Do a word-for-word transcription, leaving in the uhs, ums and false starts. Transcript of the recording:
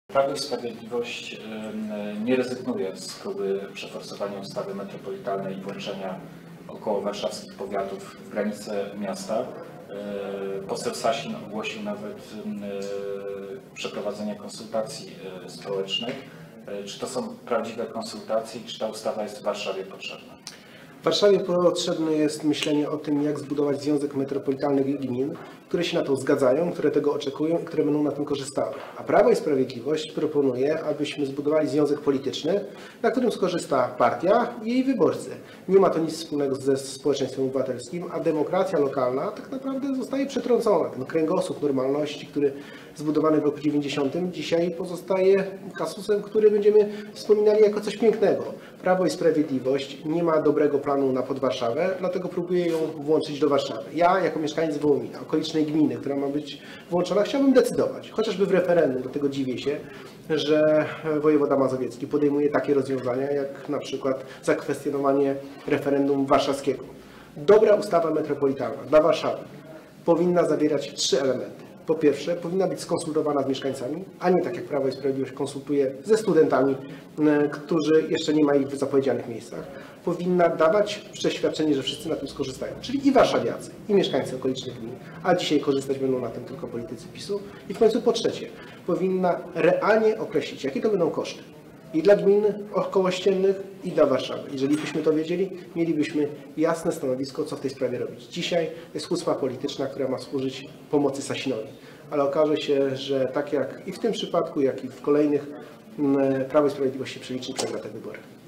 Prawo i Sprawiedliwość nie rezygnuje z próby przeforsowania ustawy metropolitalnej i włączenia około warszawskich powiatów w granice miasta. Poseł Sasin ogłosił nawet przeprowadzenie konsultacji społecznych. Czy to są prawdziwe konsultacje i czy ta ustawa jest w Warszawie potrzebna? W Warszawie potrzebne jest myślenie o tym, jak zbudować związek metropolitalnych gmin, które się na to zgadzają, które tego oczekują i które będą na tym korzystały. A Prawo i Sprawiedliwość proponuje, abyśmy zbudowali związek polityczny, na którym skorzysta partia i jej wyborcy. Nie ma to nic wspólnego ze społeczeństwem obywatelskim, a demokracja lokalna tak naprawdę zostaje przetrącona. Ten kręgosłup normalności, który zbudowany w roku dziewięćdziesiątym, dzisiaj pozostaje kasusem, który będziemy wspominali jako coś pięknego. Prawo i Sprawiedliwość nie ma dobrego planu na Podwarszawę, dlatego próbuje ją włączyć do Warszawy. Ja, jako mieszkaniec Wołomina, okolicznej gminy, która ma być włączona, chciałbym decydować, chociażby w referendum, dlatego dziwię się, że wojewoda mazowiecki podejmuje takie rozwiązania, jak na przykład zakwestionowanie referendum warszawskiego. Dobra ustawa metropolitalna dla Warszawy powinna zawierać trzy elementy. Po pierwsze, powinna być skonsultowana z mieszkańcami, a nie tak jak Prawo i Sprawiedliwość konsultuje ze studentami, którzy jeszcze nie ma ich w zapowiedzianych miejscach. Powinna dawać przeświadczenie, że wszyscy na tym skorzystają, czyli i warszawiacy, i mieszkańcy okolicznych gmin, a dzisiaj korzystać będą na tym tylko politycy PiSu. I w końcu po trzecie, powinna realnie określić, jakie to będą koszty. I dla gmin okołościennych, i dla Warszawy. Jeżeli byśmy to wiedzieli, mielibyśmy jasne stanowisko, co w tej sprawie robić. Dzisiaj jest hucpa polityczna, która ma służyć pomocy Sasinowi. Ale okaże się, że tak jak i w tym przypadku, jak i w kolejnych, Prawo i Sprawiedliwość się przeliczy i przegra te wybory.